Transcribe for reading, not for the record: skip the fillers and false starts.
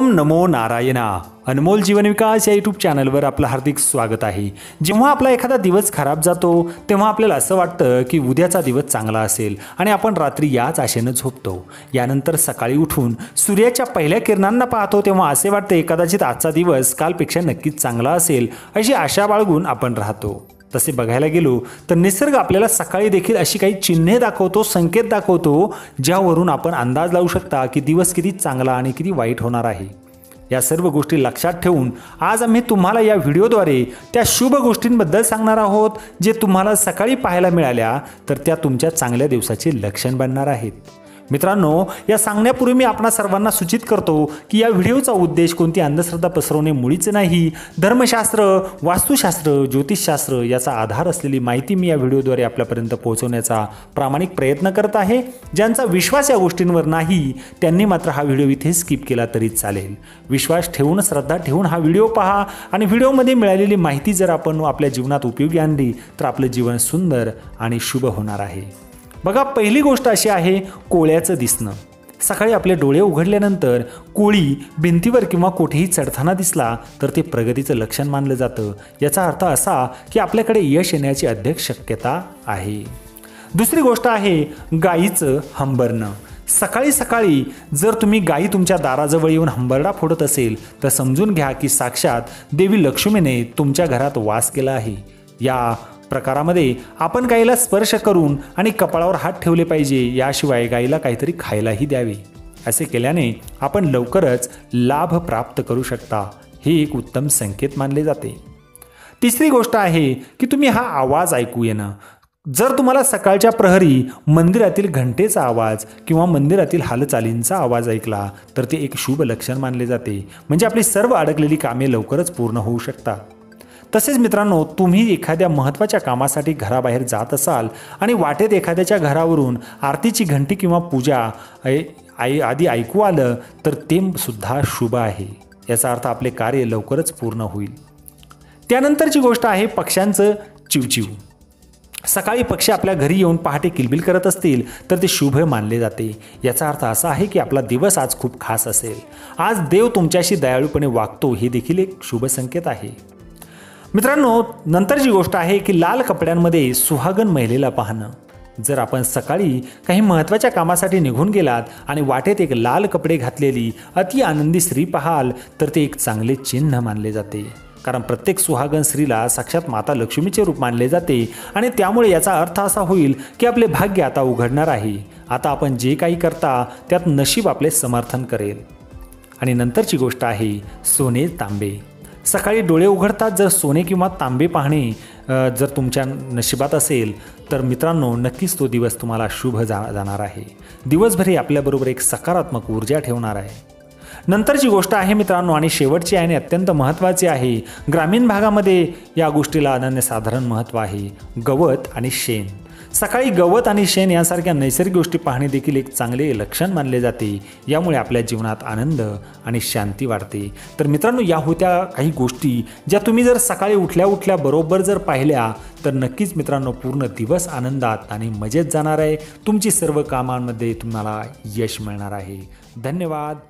नमो नारायणा. अनमोल जीवन विकास या यूट्यूब चॅनलवर आपलं हार्दिक स्वागत आहे. जेव्हा आपला एखादा दिवस खराब जातो तेव्हा आपल्याला असं वाटतं की उद्याचा दिवस चांगला असेल आणि आपण रात्री याच आशेनं झोपतो. यानंतर सकाळी उठून सूर्याच्या पहिल्या किरणांना पाहतो तेव्हा असे वाटते कदाचित आजचा दिवस कालपेक्षा नक्कीच चांगला असेल अशी आशा बाळगून आपण राहतो. तसे बघायला गेलो तर निसर्ग आपल्याला सकाळी देखील अशी काही चिन्हे दाखवतो, संकेत दाखवतो ज्यावरून आपण अंदाज लावू शकता की दिवस किती चांगला आणि किती वाईट होणार आहे. या सर्व गोष्टी लक्षात ठेवून आज आम्ही तुम्हाला या व्हिडिओद्वारे त्या शुभ गोष्टींबद्दल सांगणार आहोत जे तुम्हाला सकाळी पाहायला मिळाल्या तर त्या तुमच्या चांगल्या दिवसाचे लक्षण बनणार आहेत. मित्रांनो, या सांगण्यापूर्वी मी आपणा सर्वांना सूचित करतो की या व्हिडिओचा उद्देश कोणती अंधश्रद्धा पसरवणे मुळीच नाही. धर्मशास्त्र, वास्तुशास्त्र, ज्योतिषशास्त्र याचा आधार असलेली माहिती मी या व्हिडिओद्वारे आपल्यापर्यंत पोहोचवण्याचा प्रामाणिक प्रयत्न करत आहे. ज्यांचा विश्वास या गोष्टींवर नाही त्यांनी मात्र हा व्हिडिओ इथे स्किप केला तरी चालेल. विश्वास ठेवून, श्रद्धा ठेवून हा व्हिडिओ पहा आणि व्हिडिओमध्ये मिळालेली माहिती जर आपण आपल्या जीवनात उपयोगी आणली तर आपलं जीवन सुंदर आणि शुभ होणार आहे. बघा, पहिली गोष्ट अशी आहे कोळ्याचं दिसणं. सकाळी आपले डोळे उघडल्यानंतर कोळी भिंतीवर किंवा कुठेही चढताना दिसला तर ते प्रगतीचं लक्षण मानलं जातं. याचा अर्थ असा की आपल्याकडे यश येण्याची अधिक शक्यता आहे. दुसरी गोष्ट आहे गाईचं हंबरणं. सकाळी सकाळी जर तुम्ही गाई तुमच्या दाराजवळ येऊन हंबरडा फोडत असेल तर समजून घ्या की साक्षात देवी लक्ष्मीने तुमच्या घरात वास केला आहे. या प्रकारामध्ये आपण गाईला स्पर्श करून आणि कपाळावर हात ठेवले पाहिजे. याशिवाय गाईला काहीतरी खायलाही द्यावे. असे केल्याने आपण लवकरच लाभ प्राप्त करू शकता. हे एक उत्तम संकेत मानले जाते. तिसरी गोष्ट आहे की तुम्ही हा आवाज ऐकू येणं. जर तुम्हाला सकाळच्या प्रहरी मंदिरातील घंटेचा आवाज किंवा मंदिरातील हालचालींचा आवाज ऐकला तर ते एक शुभ लक्षण मानले जाते. म्हणजे आपली सर्व अडकलेली कामे लवकरच पूर्ण होऊ शकतात. तसेच मित्रांनो, तुम्ही एखाद्या महत्त्वाच्या कामासाठी घराबाहेर जात असाल आणि वाटेत एखाद्याच्या घरावरून आरतीची घंटी किंवा पूजा आधी ऐकू आलं तर ते सुद्धा शुभ आहे. याचा अर्थ आपले कार्य लवकरच पूर्ण होईल. त्यानंतरची गोष्ट आहे पक्ष्यांचं चिवचिव. सकाळी पक्षी आपल्या घरी येऊन पहाटे किलबिल करत असतील तर ते शुभ मानले जाते. याचा अर्थ असा आहे की आपला दिवस आज खूप खास असेल. आज देव तुमच्याशी दयाळूपणे वागतो हे देखील एक शुभ संकेत आहे. मित्रांनो, नंतरची गोष्ट आहे की लाल कपड्यांमध्ये सुहागन महिलेला पाहणं. जर आपण सकाळी काही महत्त्वाच्या कामासाठी निघून गेलात आणि वाटेत एक लाल कपडे घातलेली अति आनंदी स्त्री पाहाल तर ते एक चांगले चिन्ह मानले जाते. कारण प्रत्येक सुहागन स्त्रीला साक्षात माता लक्ष्मीचे रूप मानले जाते आणि त्यामुळे याचा अर्थ असा होईल की आपले भाग्य आता उघडणार आहे. आता आपण जे काही करता त्यात नशीब आपले समर्थन करेल. आणि नंतरची गोष्ट आहे सोने तांबे. सकाळी डोळे उघडतात जर सोने किंवा तांबे पाहणे जर तुमच्या नशिबात असेल तर मित्रांनो नक्कीच तो दिवस तुम्हाला शुभ जाणार आहे. दिवसभर आपल्याबरोबर एक सकारात्मक ऊर्जा ठेवणार आहे. नंतरची गोष्ट आहे मित्रांनो आणि शेवटची आहे आणि अत्यंत महत्त्वाची आहे. ग्रामीण भागामध्ये या गोष्टीला अनन्यसाधारण महत्त्व आहे. गवत आणि शेण. सकाळी गवत आणि शेण यांसारख्या नैसर्गिक गोष्टी पाहणे देखील एक चांगले लक्षण मानले जाते. यामुळे आपल्या जीवनात आनंद आणि शांती वाढते. तर मित्रांनो, या होत्या काही गोष्टी ज्या तुम्ही जर सकाळी उठल्या बरोबर जर पाहिल्या तर नक्कीच मित्रांनो पूर्ण दिवस आनंदात आणि मजेत जाणार आहे. तुमची सर्व कामांमध्ये तुम्हाला यश मिळणार आहे. धन्यवाद.